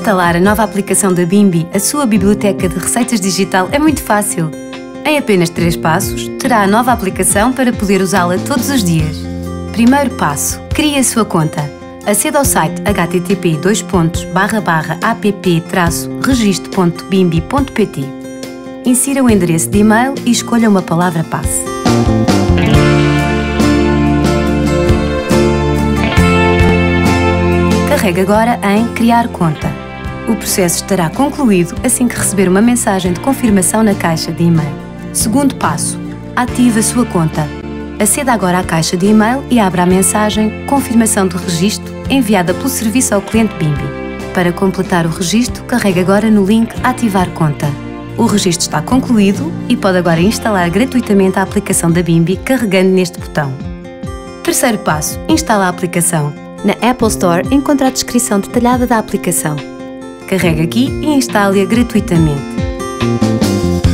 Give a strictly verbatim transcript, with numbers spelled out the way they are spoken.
Instalar a nova aplicação da Bimby, a sua biblioteca de receitas digital, é muito fácil. Em apenas três passos, terá a nova aplicação para poder usá-la todos os dias. Primeiro passo: crie a sua conta. Aceda ao site h t t p dois pontos barra barra app traço registro ponto bimby ponto p t. Insira o endereço de e-mail e escolha uma palavra-passe. Carregue agora em Criar conta. O processo estará concluído assim que receber uma mensagem de confirmação na caixa de e-mail. Segundo passo: ative a sua conta. Aceda agora à caixa de e-mail e abra a mensagem Confirmação de registro enviada pelo serviço ao cliente Bimby. Para completar o registro, carregue agora no link Ativar conta. O registro está concluído e pode agora instalar gratuitamente a aplicação da Bimby carregando neste botão. Terceiro passo: instala a aplicação. Na Apple Store encontra a descrição detalhada da aplicação. Carregue aqui e instale-a gratuitamente.